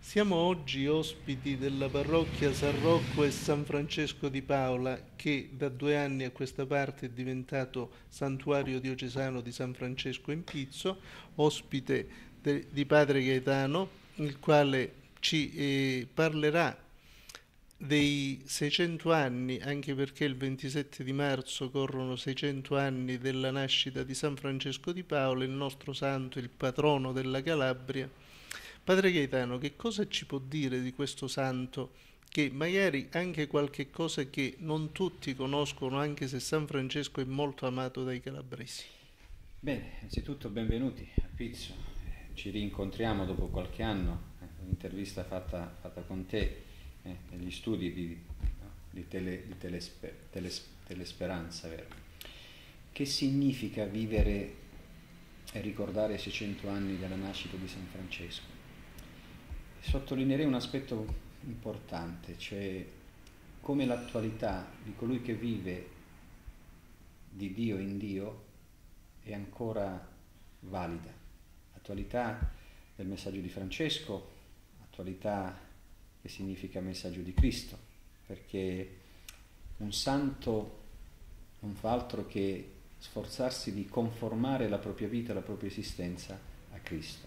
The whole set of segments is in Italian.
Siamo oggi ospiti della parrocchia San Rocco e San Francesco di Paola, che da 2 anni a questa parte è diventato santuario diocesano di San Francesco in Pizzo, ospite di padre Gaetano, il quale ci parlerà dei 600 anni, anche perché il 27 di marzo corrono 600 anni della nascita di San Francesco di Paola, il nostro santo, il patrono della Calabria. Padre Gaetano, che cosa ci può dire di questo santo, che magari anche qualche cosa che non tutti conoscono, anche se San Francesco è molto amato dai calabresi? Bene, innanzitutto benvenuti a Pizzo. Ci rincontriamo dopo qualche anno, un'intervista fatta con te negli studi di Telesperanza, vero? Che significa vivere e ricordare i 600 anni della nascita di San Francesco? Sottolineerei un aspetto importante, cioè come l'attualità di colui che vive di Dio in Dio è ancora valida. L'attualità del messaggio di Francesco, attualità che significa messaggio di Cristo, perché un santo non fa altro che sforzarsi di conformare la propria vita, la propria esistenza a Cristo.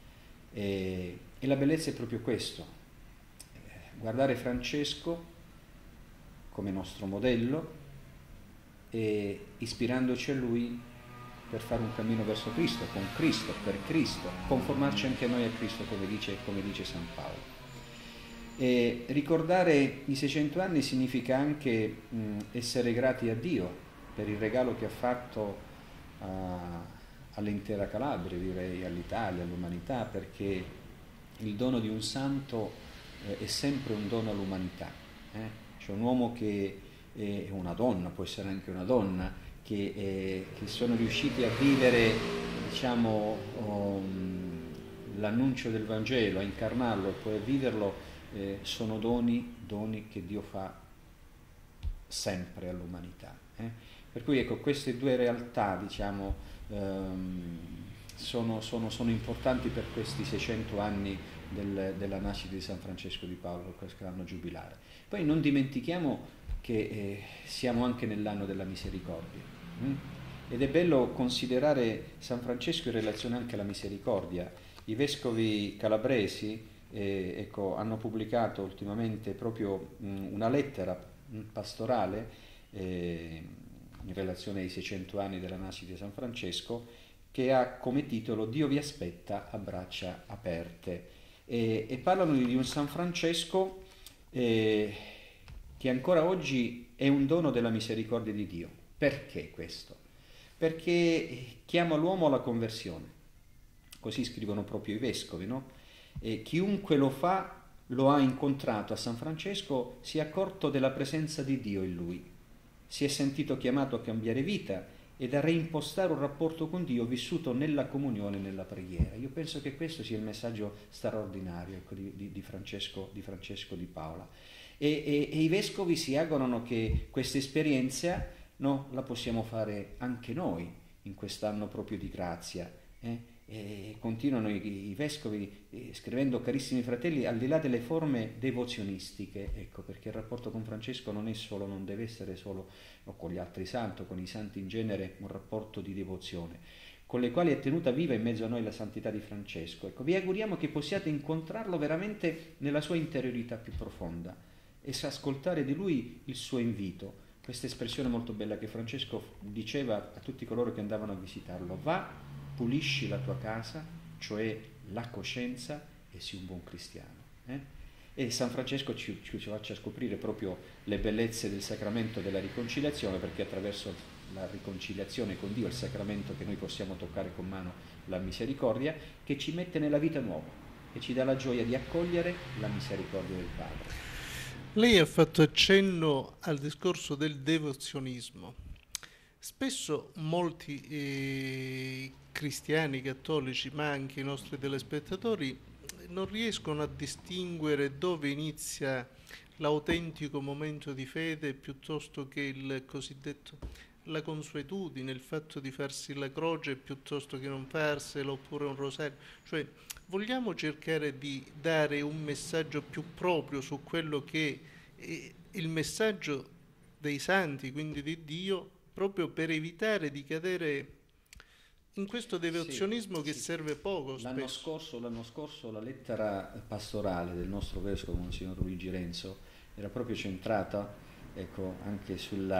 E la bellezza è proprio questo, guardare Francesco come nostro modello e ispirandoci a lui per fare un cammino verso Cristo, con Cristo, per Cristo, conformarci anche noi a Cristo, come dice San Paolo. E ricordare i 600 anni significa anche essere grati a Dio per il regalo che ha fatto all'intera Calabria, direi all'Italia, all'umanità, perché il dono di un santo è sempre un dono all'umanità. C'è un uomo che è una donna, può essere anche una donna, che sono riusciti a vivere, diciamo, l'annuncio del Vangelo, a incarnarlo e poi a viverlo, sono doni che Dio fa sempre all'umanità. Per cui ecco, queste due realtà, diciamo, sono importanti per questi 600 anni della nascita di San Francesco di Paola, questo anno giubilare. Poi non dimentichiamo che siamo anche nell'anno della misericordia, ed è bello considerare San Francesco in relazione anche alla misericordia. I vescovi calabresi ecco, hanno pubblicato ultimamente proprio una lettera pastorale in relazione ai 600 anni della nascita di San Francesco, che ha come titolo Dio vi aspetta a braccia aperte, e parlano di un San Francesco che ancora oggi è un dono della misericordia di Dio. Perché questo? Perché chiama l'uomo alla conversione, così scrivono proprio i vescovi, no? E chiunque lo fa, lo ha incontrato a San Francesco, si è accorto della presenza di Dio in lui, si è sentito chiamato a cambiare vita ed a reimpostare un rapporto con Dio vissuto nella comunione e nella preghiera. Io penso che questo sia il messaggio straordinario, ecco, di Francesco di Paola. E i vescovi si augurano che questa esperienza, no, la possiamo fare anche noi in quest'anno proprio di grazia. E continuano i vescovi scrivendo: carissimi fratelli, al di là delle forme devozionistiche, ecco, perché il rapporto con Francesco non è solo, non deve essere solo, o con gli altri santi, con i santi in genere, un rapporto di devozione, con le quali è tenuta viva in mezzo a noi la santità di Francesco. Ecco, vi auguriamo che possiate incontrarlo veramente nella sua interiorità più profonda e ascoltare di lui il suo invito. Questa espressione molto bella che Francesco diceva a tutti coloro che andavano a visitarlo: va, pulisci la tua casa, cioè la coscienza, e sii un buon cristiano. E San Francesco ci faccia scoprire proprio le bellezze del sacramento della riconciliazione, perché attraverso la riconciliazione con Dio, il sacramento che noi possiamo toccare con mano, la misericordia, che ci mette nella vita nuova e ci dà la gioia di accogliere la misericordia del Padre. Lei ha fatto accenno al discorso del devozionismo. Spesso molti cristiani, cattolici, ma anche i nostri telespettatori, non riescono a distinguere dove inizia l'autentico momento di fede piuttosto che il cosiddetto la consuetudine, il fatto di farsi la croce piuttosto che non farsela, oppure un rosario. Cioè, vogliamo cercare di dare un messaggio più proprio su quello che è il messaggio dei santi, quindi di Dio, proprio per evitare di cadere in questo Sì, devozionismo che sì. serve poco spesso. L'anno scorso la lettera pastorale del nostro vescovo, Monsignor Luigi Renzo, era proprio centrata, ecco, anche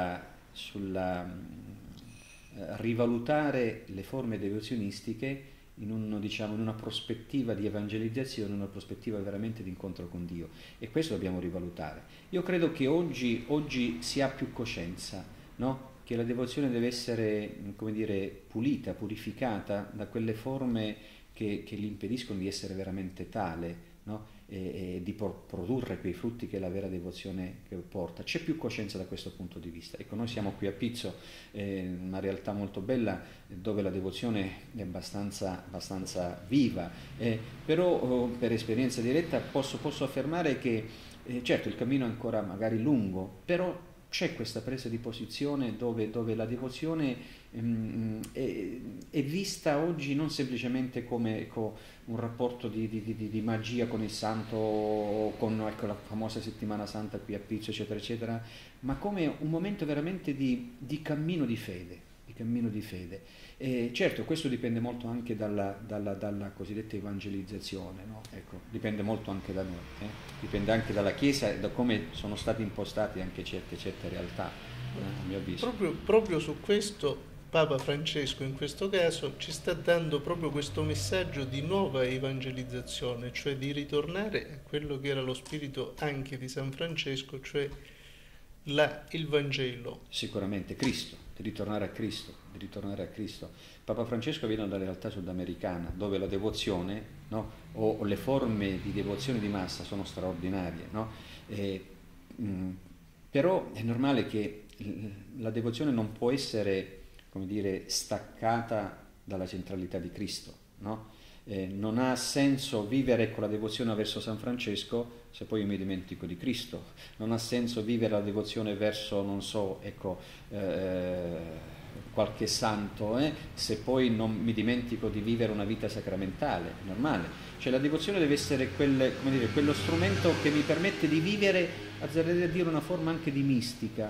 sulla rivalutare le forme devozionistiche diciamo, in una prospettiva di evangelizzazione, una prospettiva veramente di incontro con Dio. E questo dobbiamo rivalutare. Io credo che oggi si ha più coscienza, no? Che la devozione deve essere, come dire, pulita, purificata da quelle forme che gli impediscono di essere veramente tale, no? E di produrre quei frutti che la vera devozione porta. C'è più coscienza da questo punto di vista. Ecco, noi siamo qui a Pizzo, una realtà molto bella dove la devozione è abbastanza viva, però per esperienza diretta posso affermare che certo il cammino è ancora magari lungo, però c'è questa presa di posizione dove la devozione è vista oggi non semplicemente come ecco, un rapporto di magia con il santo, con ecco, la famosa settimana santa qui a Pizzo, eccetera, eccetera, ma come un momento veramente di cammino di fede. Di cammino di fede. Certo, questo dipende molto anche dalla cosiddetta evangelizzazione, no? Ecco, dipende molto anche da noi, dipende anche dalla Chiesa e da come sono state impostate anche certe realtà, a mio avviso. Proprio su questo Papa Francesco in questo caso ci sta dando proprio questo messaggio di nuova evangelizzazione, cioè di ritornare a quello che era lo spirito anche di San Francesco, cioè il Vangelo. Sicuramente Cristo, di ritornare a Cristo. Papa Francesco viene dalla realtà sudamericana, dove la devozione, no, o le forme di devozione di massa sono straordinarie, no? Però è normale che la devozione non può essere, come dire, staccata dalla centralità di Cristo, no? Non ha senso vivere con la devozione verso San Francesco se poi io mi dimentico di Cristo, non ha senso vivere la devozione verso, non so, ecco, qualche santo, se poi non mi dimentico di vivere una vita sacramentale, è normale. Cioè la devozione deve essere quello strumento che mi permette di vivere, azzarderei a dire, una forma anche di mistica,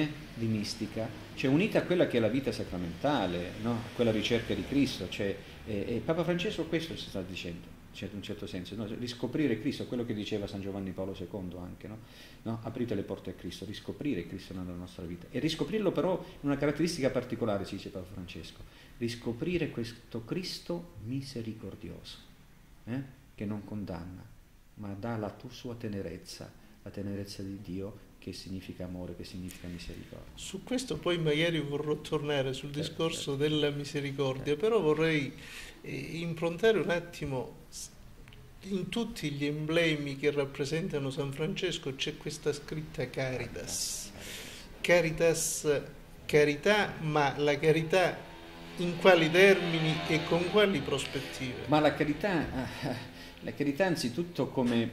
cioè unita a quella che è la vita sacramentale, no? A quella ricerca di Cristo. Cioè, Papa Francesco questo si sta dicendo, in un certo senso, no? Riscoprire Cristo, quello che diceva San Giovanni Paolo II anche, no? No? Aprite le porte a Cristo, riscoprire Cristo nella nostra vita e riscoprirlo però in una caratteristica particolare, ci dice Papa Francesco, riscoprire questo Cristo misericordioso, che non condanna, ma dà la sua tenerezza, la tenerezza di Dio, che significa amore, che significa misericordia. Su questo poi magari vorrò tornare sul discorso della misericordia, però vorrei improntare un attimo, in tutti gli emblemi che rappresentano San Francesco c'è questa scritta Caritas. Caritas, carità, ma la carità in quali termini e con quali prospettive? Ma la carità anzitutto come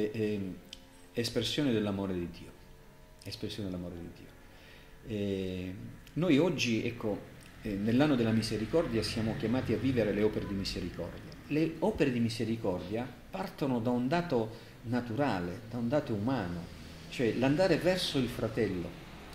espressione dell'amore di Dio. Espressione dell'amore di Dio. Noi oggi, ecco, nell'anno della misericordia siamo chiamati a vivere le opere di misericordia. Le opere di misericordia partono da un dato naturale, da un dato umano, cioè l'andare verso il fratello.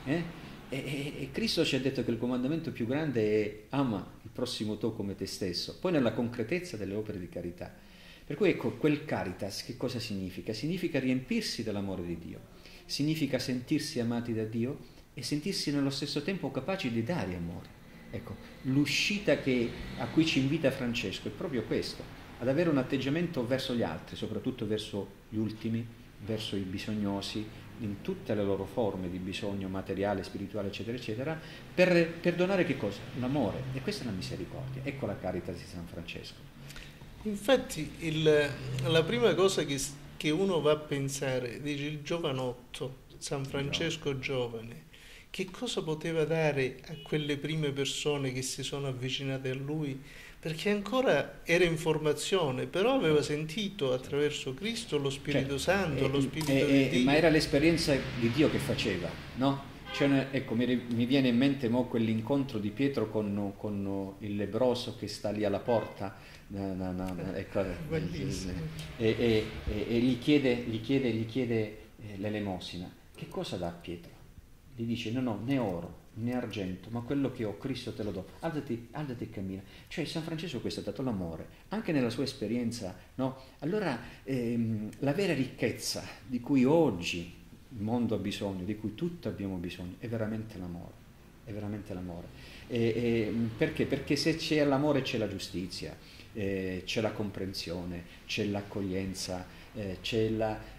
E Cristo ci ha detto che il comandamento più grande è ama il prossimo tuo come te stesso, poi nella concretezza delle opere di carità. Per cui ecco, quel caritas che cosa significa? Significa riempirsi dell'amore di Dio. Significa sentirsi amati da Dio e sentirsi nello stesso tempo capaci di dare amore. Ecco, l'uscita a cui ci invita Francesco è proprio questo, ad avere un atteggiamento verso gli altri, soprattutto verso gli ultimi, verso i bisognosi, in tutte le loro forme di bisogno materiale, spirituale, eccetera, eccetera, per donare che cosa? L'amore. E questa è la misericordia. Ecco la Caritas di San Francesco. Infatti la prima cosa che uno va a pensare, dice il giovanotto, San Francesco giovane, che cosa poteva dare a quelle prime persone che si sono avvicinate a lui? Perché ancora era in formazione, però aveva sentito attraverso Cristo lo Spirito Santo, lo Spirito di Dio. Ma era l'esperienza di Dio che faceva, no? ecco, mi viene in mente mo quell'incontro di Pietro con il lebbroso che sta lì alla porta, ecco, e gli chiede l'elemosina. Che cosa dà a Pietro? Gli dice: no, né oro né argento, ma quello che ho, Cristo te lo do. Alzati e cammina. Cioè San Francesco questo ha dato l'amore, anche nella sua esperienza, no? Allora la vera ricchezza di cui oggi il mondo ha bisogno, di cui tutti abbiamo bisogno, è veramente l'amore. È veramente l'amore. Perché? Perché se c'è l'amore c'è la giustizia, c'è la comprensione, c'è l'accoglienza, c'è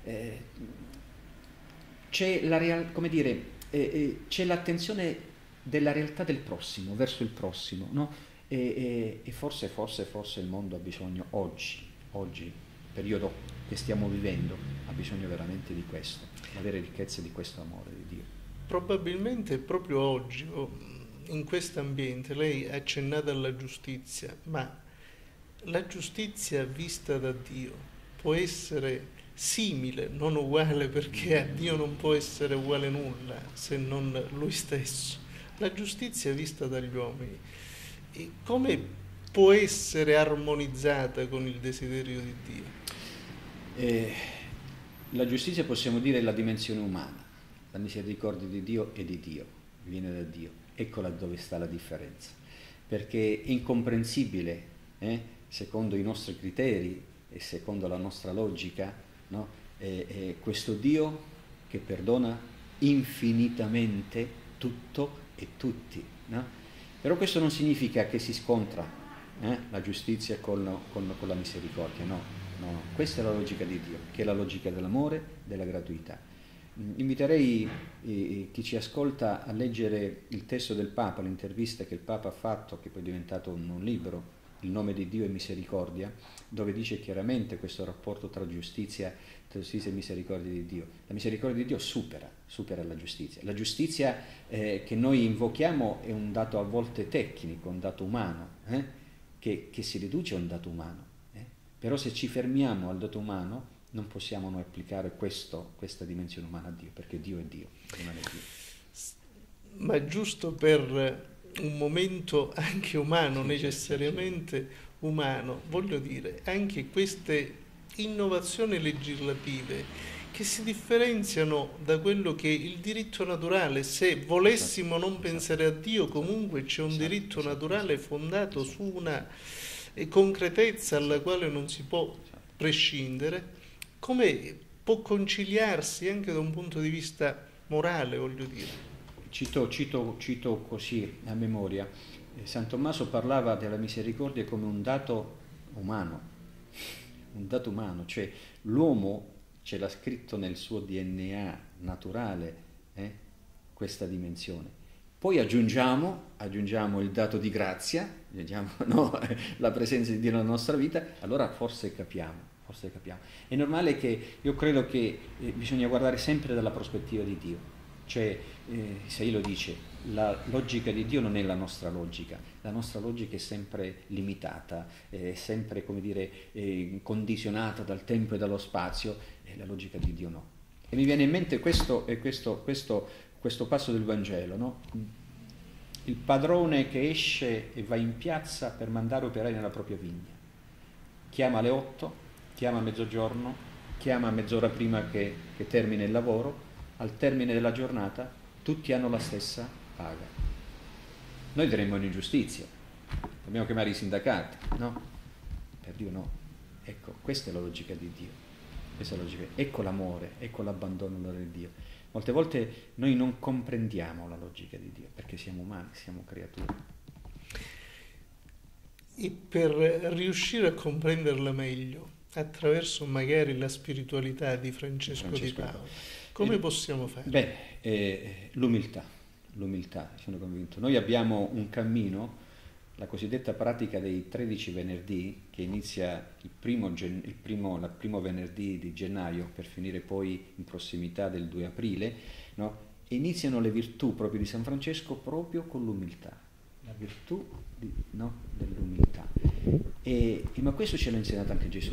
c'è l'attenzione della realtà del prossimo, verso il prossimo, no? E forse il mondo ha bisogno oggi, periodo che stiamo vivendo, ha bisogno veramente di questo, la vera ricchezza di questo amore di Dio. Probabilmente proprio oggi, in questo ambiente, lei ha accennato alla giustizia, ma la giustizia vista da Dio può essere simile, non uguale, perché a Dio non può essere uguale nulla se non Lui stesso. La giustizia vista dagli uomini, e come può essere armonizzata con il desiderio di Dio? La giustizia, possiamo dire, è la dimensione umana. La misericordia di Dio è di Dio, viene da Dio. Ecco dove sta la differenza, perché è incomprensibile, secondo i nostri criteri e secondo la nostra logica, no? Questo Dio che perdona infinitamente tutto e tutti, no? Però questo non significa che si scontra la giustizia con la misericordia, no, questa è la logica di Dio, che è la logica dell'amore, della gratuità. Inviterei chi ci ascolta a leggere il testo del Papa, l'intervista che il Papa ha fatto, che poi è diventato un libro, Il nome di Dio e misericordia, dove dice chiaramente questo rapporto tra giustizia e misericordia di Dio. La misericordia di Dio supera la giustizia. La giustizia che noi invochiamo è un dato a volte tecnico, un dato umano, che si riduce a un dato umano. Però se ci fermiamo al dato umano non possiamo noi applicare questa dimensione umana a Dio, perché Dio è Dio, rimane Dio. Ma giusto per un momento anche umano, necessariamente umano, voglio dire, anche queste innovazioni legislative che si differenziano da quello che è il diritto naturale. Se volessimo non pensare a Dio, comunque c'è un diritto naturale fondato su una concretezza alla quale non si può prescindere. Come può conciliarsi anche da un punto di vista morale, voglio dire? Cito così a memoria. San Tommaso parlava della misericordia come un dato umano, cioè l'uomo ce l'ha scritto nel suo DNA naturale, questa dimensione. Poi aggiungiamo il dato di grazia, la presenza di Dio nella nostra vita, allora forse capiamo. È normale che io credo che bisogna guardare sempre dalla prospettiva di Dio, cioè Isaia lo dice, la logica di Dio non è la nostra logica è sempre limitata, è sempre, come dire, condizionata dal tempo e dallo spazio, e la logica di Dio no. E mi viene in mente questo passo del Vangelo, no? Il padrone che esce e va in piazza per mandare operai nella propria vigna, chiama alle 8, chiama a mezzogiorno, chiama a mezz'ora prima che termine il lavoro, al termine della giornata tutti hanno la stessa paga. Noi diremmo un'ingiustizia, dobbiamo chiamare i sindacati, no? Per Dio no. Ecco, questa è la logica di Dio, ecco l'amore, ecco l'abbandono di Dio. Molte volte noi non comprendiamo la logica di Dio, perché siamo umani, siamo creature. E per riuscire a comprenderla meglio, attraverso magari la spiritualità di Francesco di Paola, come possiamo fare? L'umiltà, sono convinto. Noi abbiamo un cammino, la cosiddetta pratica dei 13 venerdì, che inizia il primo venerdì di gennaio per finire poi in prossimità del 2 aprile, no? E iniziano le virtù proprio di San Francesco proprio con l'umiltà, la virtù dell'umiltà. Ma questo ce l'ha insegnato anche Gesù,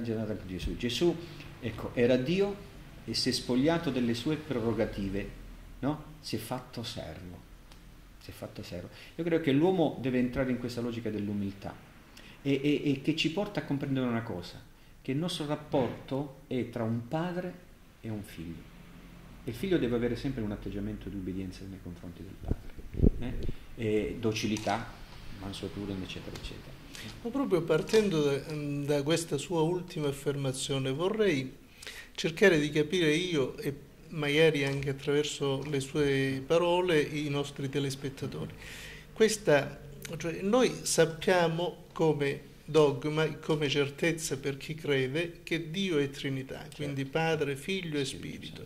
Gesù, ecco, era Dio e si è spogliato delle sue prerogative no? Si è fatto servo. Si è fatto servo. Io credo che l'uomo deve entrare in questa logica dell'umiltà e che ci porta a comprendere una cosa, che il nostro rapporto è tra un padre e un figlio. E il figlio deve avere sempre un atteggiamento di obbedienza nei confronti del padre, e docilità, mansuetudine, eccetera, eccetera. Ma proprio partendo da questa sua ultima affermazione, vorrei cercare di capire io e magari anche attraverso le sue parole i nostri telespettatori. Cioè, noi sappiamo come dogma e come certezza per chi crede che Dio è Trinità, quindi Padre, Figlio e Spirito.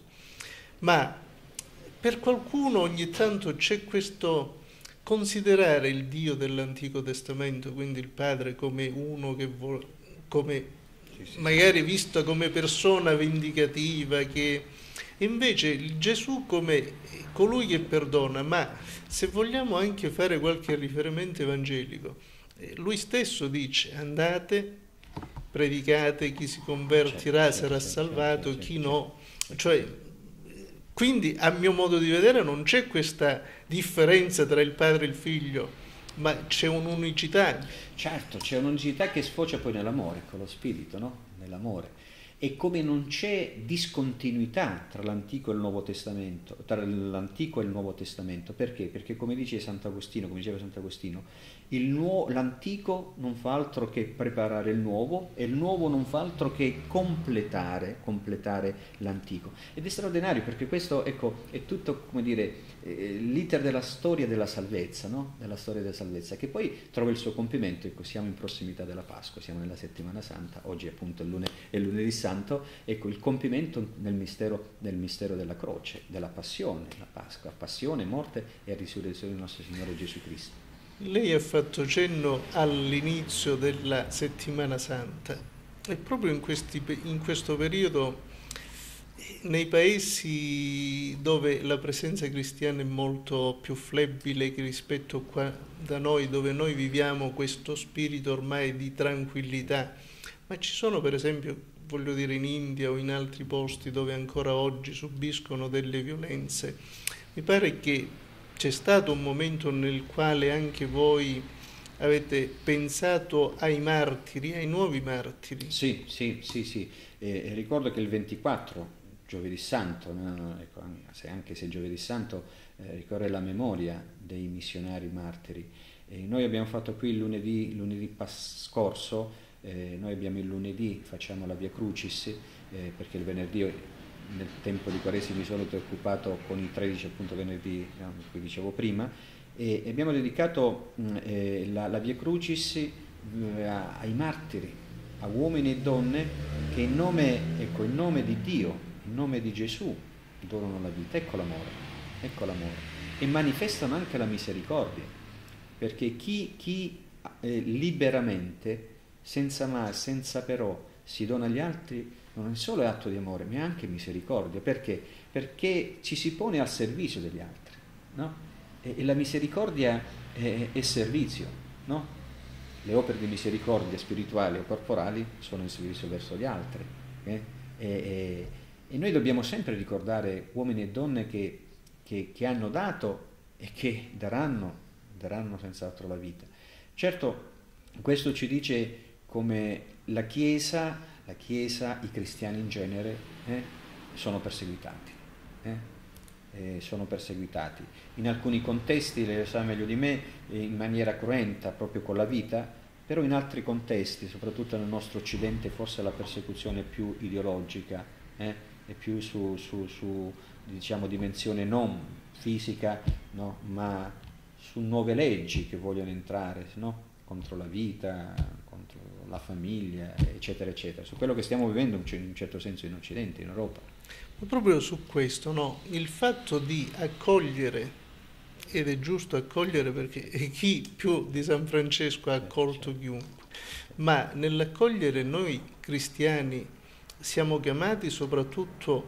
Ma per qualcuno ogni tanto c'è questo considerare il Dio dell'Antico Testamento, quindi il Padre come uno che vuole, come magari visto come persona vendicativa, che invece il Gesù come colui che perdona. Ma se vogliamo anche fare qualche riferimento evangelico, lui stesso dice: andate, predicate, chi si convertirà sarà salvato, chi no. Cioè, quindi a mio modo di vedere non c'è questa differenza tra il padre e il figlio, ma c'è un'unicità. Certo, c'è un'unicità che sfocia poi nell'amore, con lo spirito, no? Nell'amore. E come non c'è discontinuità tra l'Antico e il Nuovo Testamento, tra l'Antico e il Nuovo Testamento, perché? Perché come dice Sant'Agostino, come diceva Sant'Agostino, l'Antico non fa altro che preparare il Nuovo e il Nuovo non fa altro che completare l'Antico. Ed è straordinario perché questo, ecco, è tutto, come dire, l'iter della storia della salvezza, no? Della storia della salvezza, che poi trova il suo compimento. Ecco, siamo in prossimità della Pasqua, siamo nella Settimana Santa, oggi appunto è lunedì Santo, ecco il compimento del mistero della croce, della passione, la Pasqua, passione, morte e risurrezione del nostro Signore Gesù Cristo. Lei ha fatto cenno all'inizio della Settimana Santa e proprio in questo periodo, nei paesi dove la presenza cristiana è molto più flebile che rispetto qua da noi, dove noi viviamo questo spirito ormai di tranquillità, ma ci sono per esempio, voglio dire, in India o in altri posti dove ancora oggi subiscono delle violenze, mi pare che c'è stato un momento nel quale anche voi avete pensato ai martiri, ai nuovi martiri. Sì. Ricordo che il 24, giovedì santo, ecco, anche se giovedì santo ricorre la memoria dei missionari martiri. Noi abbiamo fatto qui il lunedì scorso, noi abbiamo il lunedì, facciamo la Via Crucis, perché il venerdì nel tempo di Quaresima mi sono occupato con i 13 appunto venerdì, di cui dicevo prima, e abbiamo dedicato la Via Crucis ai martiri, a uomini e donne che in nome di Dio, in nome di Gesù donano la vita. Ecco l'amore, e manifestano anche la misericordia, perché chi liberamente, senza ma, senza però, si dona agli altri, non è solo atto di amore, ma è anche misericordia. Perché? Perché ci si pone al servizio degli altri, no? E la misericordia è servizio, no? Le opere di misericordia spirituali o corporali sono in servizio verso gli altri. E noi dobbiamo sempre ricordare uomini e donne che hanno dato e che daranno senz'altro la vita. Certo, questo ci dice come la Chiesa, i cristiani in genere, sono perseguitati. Sono perseguitati. In alcuni contesti, lei lo sa meglio di me, in maniera cruenta, proprio con la vita, però in altri contesti, soprattutto nel nostro Occidente, forse la persecuzione è più ideologica, è più su diciamo, dimensione non fisica, no? Ma su nuove leggi che vogliono entrare, no? Contro la vita, contro la famiglia, eccetera, eccetera. Su quello che stiamo vivendo in un certo senso in Occidente, in Europa. Ma proprio su questo, no? Il fatto di accogliere, ed è giusto accogliere perché chi più di San Francesco ha accolto chiunque, ma nell'accogliere noi cristiani siamo chiamati soprattutto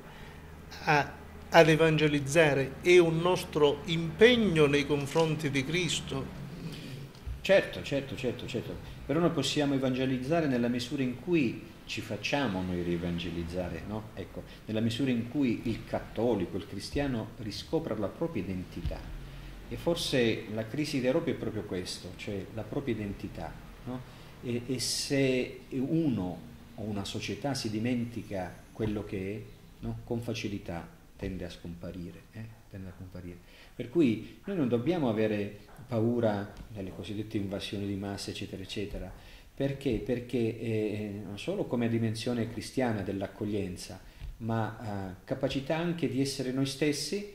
ad evangelizzare, è un nostro impegno nei confronti di Cristo. Certo, però noi possiamo evangelizzare nella misura in cui ci facciamo noi rievangelizzare, no? Ecco, nella misura in cui il cattolico, il cristiano riscopre la propria identità. E forse la crisi d'Europa è proprio questo, cioè la propria identità, no? E se uno o una società si dimentica quello che è, no? Con facilità tende a scomparire, tende a comparire. Per cui noi non dobbiamo avere paura delle cosiddette invasioni di massa, eccetera, eccetera. Perché? Perché non solo come dimensione cristiana dell'accoglienza, ma capacità anche di essere noi stessi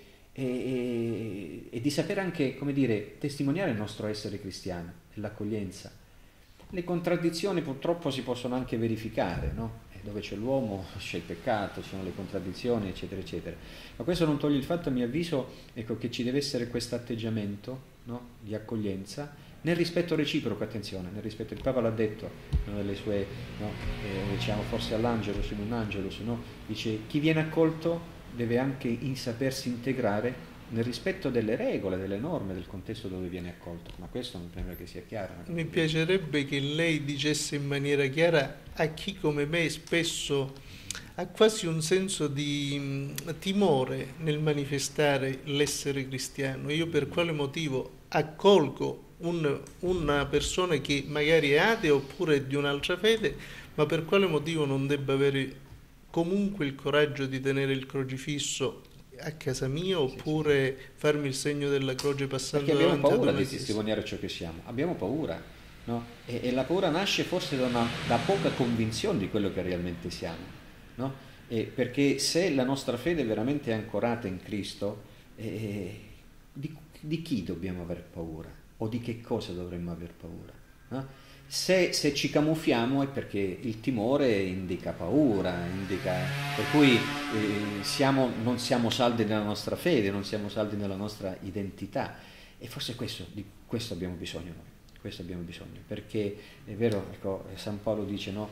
e di sapere anche, come dire, testimoniare il nostro essere cristiano, l'accoglienza. Le contraddizioni purtroppo si possono anche verificare, no? Dove c'è l'uomo c'è il peccato, ci sono le contraddizioni, eccetera, eccetera. Ma questo non toglie il fatto, a mio avviso, ecco, che ci deve essere questo atteggiamento, no? Di accoglienza, nel rispetto reciproco, attenzione, nel rispetto, il Papa l'ha detto, una delle sue, no? Diciamo forse all'Angelus, in un Angelus, no? Dice, chi viene accolto deve anche sapersi integrare nel rispetto delle regole, delle norme, del contesto dove viene accolto. Ma questo mi sembra che sia chiaro. Mi piacerebbe che lei dicesse in maniera chiara a chi come me spesso ha quasi un senso di timore nel manifestare l'essere cristiano. Io per quale motivo accolgo una persona che magari è atea oppure è di un'altra fede, ma per quale motivo non debba avere comunque il coraggio di tenere il crocifisso a casa mia oppure farmi il segno della croce passando perché abbiamo davanti paura ad di una testimoniare ciò che siamo, abbiamo paura, no? E la paura nasce forse da poca convinzione di quello che realmente siamo, no? Perché se la nostra fede è veramente ancorata in Cristo, di chi dobbiamo aver paura o di che cosa dovremmo aver paura, no? Se ci camuffiamo è perché il timore indica paura, per cui non siamo saldi nella nostra fede, non siamo saldi nella nostra identità. E forse di questo abbiamo bisogno noi, questo abbiamo bisogno, perché è vero, ecco, San Paolo dice, no,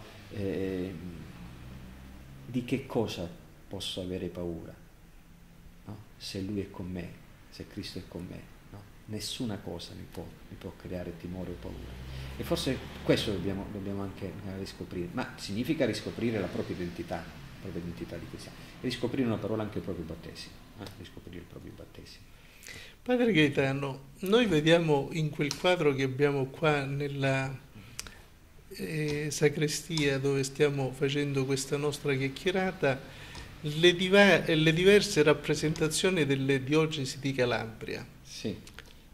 di che cosa posso avere paura, no? Se Lui è con me, se Cristo è con me, no? Nessuna cosa mi può creare timore o paura. E forse questo dobbiamo anche riscoprire, ma significa riscoprire la propria identità di cristiano, riscoprire una parola anche il proprio battesimo, riscoprire il proprio battesimo. Padre Gaetano, noi vediamo in quel quadro che abbiamo qua nella sacrestia dove stiamo facendo questa nostra chiacchierata le diverse rappresentazioni delle diocesi di Calabria. Sì.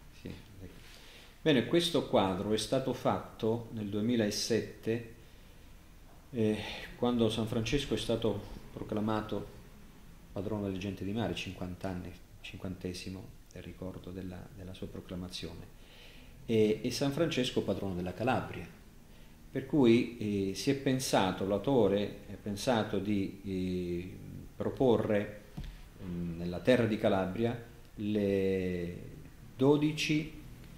Bene, questo quadro è stato fatto nel 2007 quando San Francesco è stato proclamato patrono delle genti di mare, 50 anni, 50° del ricordo della sua proclamazione, e San Francesco patrono della Calabria, per cui si è pensato, l'autore ha pensato di proporre nella terra di Calabria le 12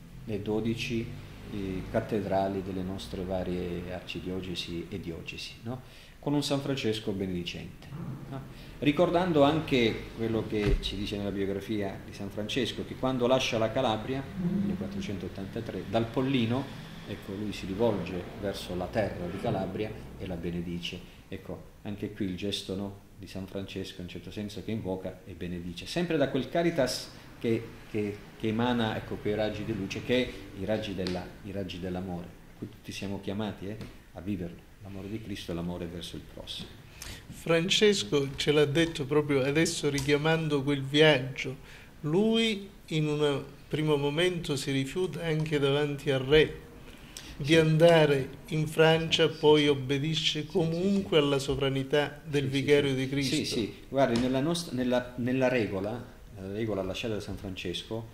cattedrali delle nostre varie arcidiocesi e diocesi, no? Con un San Francesco benedicente, no? Ricordando anche quello che ci dice nella biografia di San Francesco, che quando lascia la Calabria, nel 1483, dal Pollino, ecco, lui si rivolge verso la terra di Calabria e la benedice. Ecco, anche qui il gesto, no, di San Francesco, in certo senso, che invoca e benedice, sempre da quel caritas che emana, ecco, quei raggi di luce, che i raggi dell'amore. Qui tutti siamo chiamati a viverlo, l'amore di Cristo e l'amore verso il prossimo. Francesco ce l'ha detto proprio adesso, richiamando quel viaggio. Lui in un primo momento si rifiuta anche davanti al re di andare in Francia, poi obbedisce comunque alla sovranità del vicario di Cristo. Sì, guardi, nella regola lasciata da San Francesco,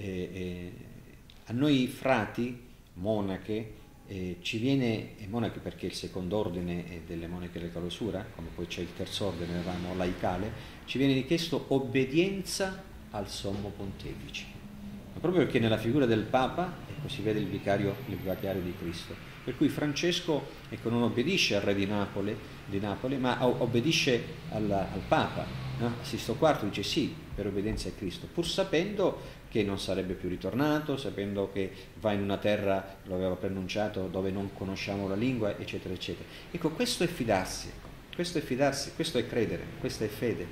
a noi frati, monache, ci viene, monache perché il secondo ordine è delle monache della clausura, come poi c'è il terzo ordine, il ramo laicale, ci viene richiesto obbedienza al sommo pontefice, ma proprio perché nella figura del Papa, ecco, si vede il vicario di Cristo, per cui Francesco, ecco, non obbedisce al re di Napoli, ma obbedisce al Papa, no? Sisto IV dice sì, per obbedienza a Cristo, pur sapendo che non sarebbe più ritornato, sapendo che va in una terra, lo aveva preannunciato, dove non conosciamo la lingua, eccetera, eccetera. Ecco, questo è fidarsi, questo è fidarsi, questo è credere, questa è fede,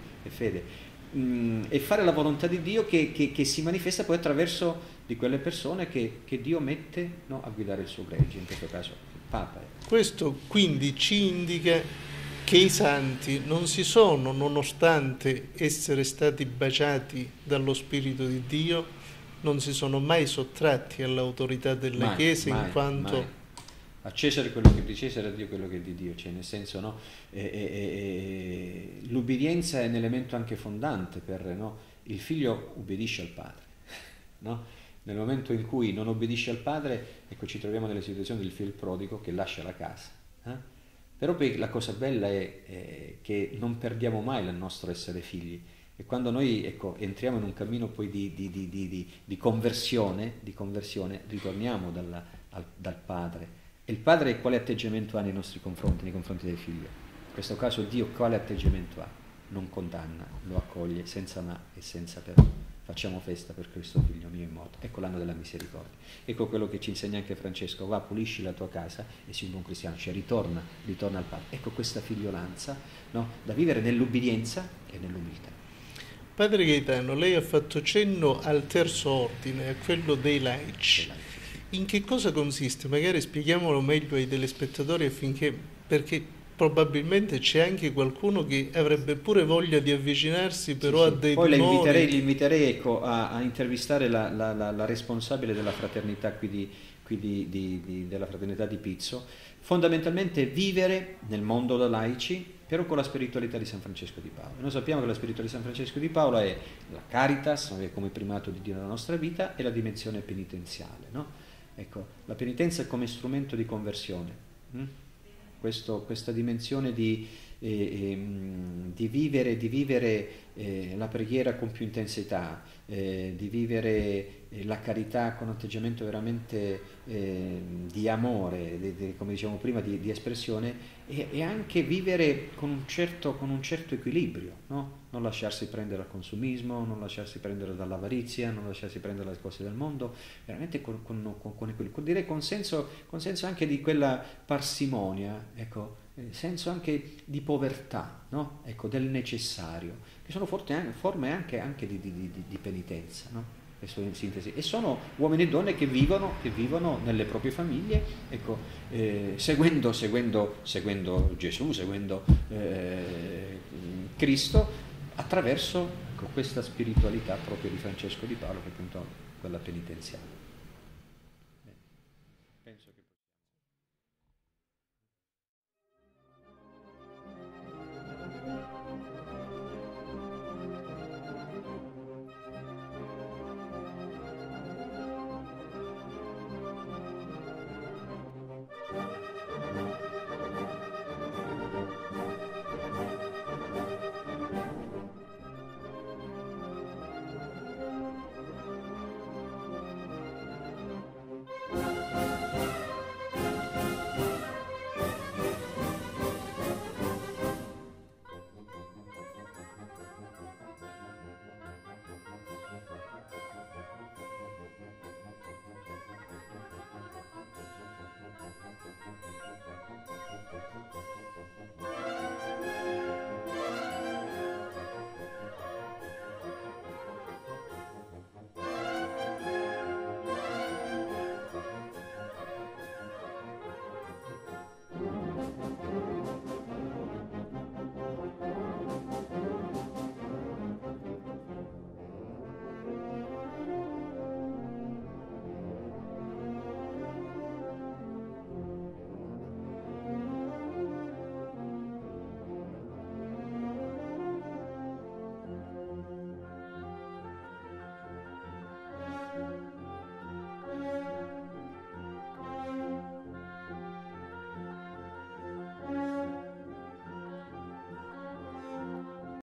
e fare la volontà di Dio che si manifesta poi attraverso di quelle persone che Dio mette, no, a guidare il suo gregge, in questo caso il Papa. Questo quindi ci indica che i santi non si sono, nonostante essere stati baciati dallo Spirito di Dio, non si sono mai sottratti all'autorità della Chiesa, in quanto... Mai. A Cesare quello che è di Cesare, a Dio quello che è di Dio, cioè nel senso, no, l'ubbidienza è un elemento anche fondante per, no, il figlio ubbidisce al padre, no? Nel momento in cui non obbedisce al padre, ecco, ci troviamo nelle situazioni del figlio prodigo che lascia la casa. Però poi la cosa bella è che non perdiamo mai il nostro essere figli, e quando noi, ecco, entriamo in un cammino poi di conversione, ritorniamo dal padre. E il padre quale atteggiamento ha nei nostri confronti, nei confronti del figlio? In questo caso Dio quale atteggiamento ha? Non condanna, lo accoglie senza ma e senza però. Facciamo festa per Cristo figlio mio in morto. Ecco l'anno della misericordia. Ecco quello che ci insegna anche Francesco: va, pulisci la tua casa e sii un buon cristiano, cioè ritorna al Padre. Ecco questa figliolanza, no? Da vivere nell'ubbidienza e nell'umiltà. Padre Gaetano, lei ha fatto cenno al terzo ordine, a quello dei laici. In che cosa consiste? Magari spieghiamolo meglio ai telespettatori, affinché, perché probabilmente c'è anche qualcuno che avrebbe pure voglia di avvicinarsi, però ha dei Poi timori. li inviterei, ecco, a intervistare la responsabile della fraternità della fraternità di Pizzo. Fondamentalmente vivere nel mondo da laici, però con la spiritualità di San Francesco di Paola. Noi sappiamo che la spiritualità di San Francesco di Paola è la caritas, come primato di Dio nella nostra vita, e la dimensione penitenziale, no? Ecco, la penitenza è come strumento di conversione. Questa dimensione di vivere la preghiera con più intensità, di vivere la carità con un atteggiamento veramente di amore, come dicevamo prima, di espressione, e anche vivere con un certo equilibrio, no? Non lasciarsi prendere dal consumismo, non lasciarsi prendere dall'avarizia, non lasciarsi prendere dalle cose del mondo, veramente con equilibrio, direi con senso anche di quella parsimonia, ecco, senso anche di povertà, no? Ecco, del necessario, che sono forme anche di penitenza, no? Questo in sintesi. E sono uomini e donne che vivono nelle proprie famiglie, ecco, seguendo Gesù, seguendo Cristo, attraverso, ecco, questa spiritualità proprio di Francesco di Paola, che è appunto quella penitenziale.